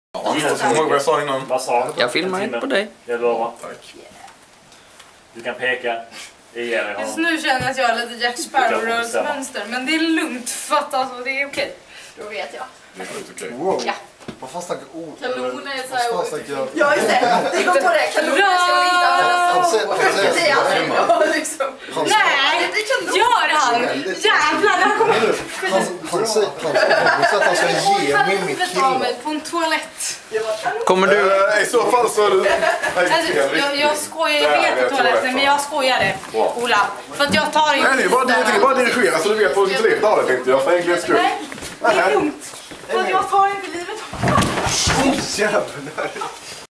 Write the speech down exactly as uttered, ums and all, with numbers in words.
Ja, kom ihåg vad jag sa innan. Vad sa du? Jag filmar inte på dig. Jag lovar. Tack. Du kan peka. Just nu känner jag att jag har lite Jack Sparrow-rörelsemönster. Men det är lugnt för att alltså, det är okej. Då vet jag. Det är sjukt okej. Wow. Ja. Vad fan snackar ord? Kanoner är så Vad fan här... snackar jag? Ja, just det. Det går på det. Kanoner ska man inte använda. Han säger... Han säger... Det är alltså... Ja, liksom. Nej! Gör han! Jävlar, han kommer... Han, han säger... Han säger att han ska ge mig mitt kille. På en toalett. Kommer du... Eh, I så fall så är det... Alltså, jag, jag skojar, jag vet på toaletten, men jag skojade, Ola. För att jag tar inte... Nej, det är bara, det är bara dirigera så du vet vad du inte letar av det, tänkte jag. För enkelhets skull. Nej, det är lugnt. För att jag tar inte livet. Jävlar.